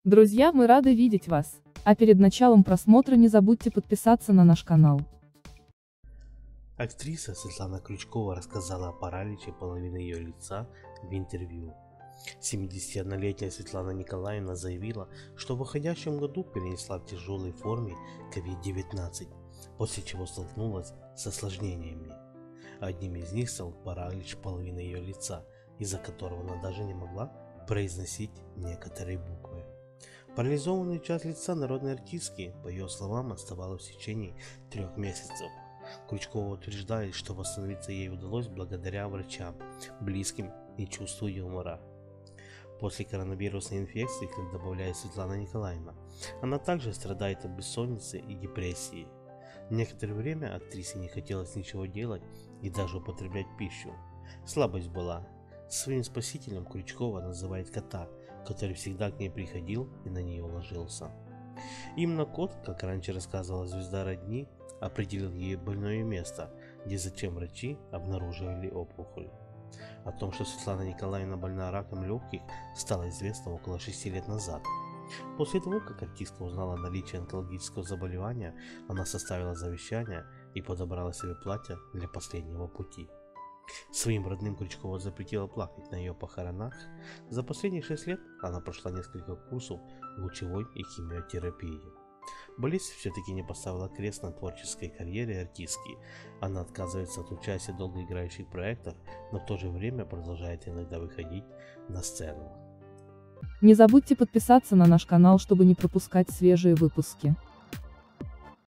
Друзья, мы рады видеть вас. А перед началом просмотра не забудьте подписаться на наш канал. Актриса Светлана Крючкова рассказала о параличе половины ее лица в интервью. 71-летняя Светлана Николаевна заявила, что в выходящем году перенесла в тяжелой форме COVID-19, после чего столкнулась с осложнениями. Одним из них стал паралич половины ее лица, из-за которого она даже не могла произносить некоторые буквы. Парализованную часть лица народной артистки, по ее словам, оставалась в течение 3 месяцев. Крючкова утверждает, что восстановиться ей удалось благодаря врачам, близким и чувству юмора. После коронавирусной инфекции, как добавляет Светлана Николаевна, она также страдает от бессонницы и депрессии. Некоторое время актрисе не хотелось ничего делать и даже употреблять пищу. Слабость была. Своим спасителем Крючкова называет кота, который всегда к ней приходил и на нее ложился. Именно кот, как раньше рассказывала звезда родни, определил ей больное место, где затем врачи обнаружили опухоль. О том, что Светлана Николаевна больна раком легких, стало известно около 6 лет назад. После того, как артистка узнала о наличии онкологического заболевания, она составила завещание и подобрала себе платье для последнего пути. Своим родным Крючкова запретила плакать на ее похоронах. За последние 6 лет она прошла несколько курсов лучевой и химиотерапии. Болезнь все-таки не поставила крест на творческой карьере артистки. Она отказывается от участия в долгоиграющих проектах, но в то же время продолжает иногда выходить на сцену. Не забудьте подписаться на наш канал, чтобы не пропускать свежие выпуски.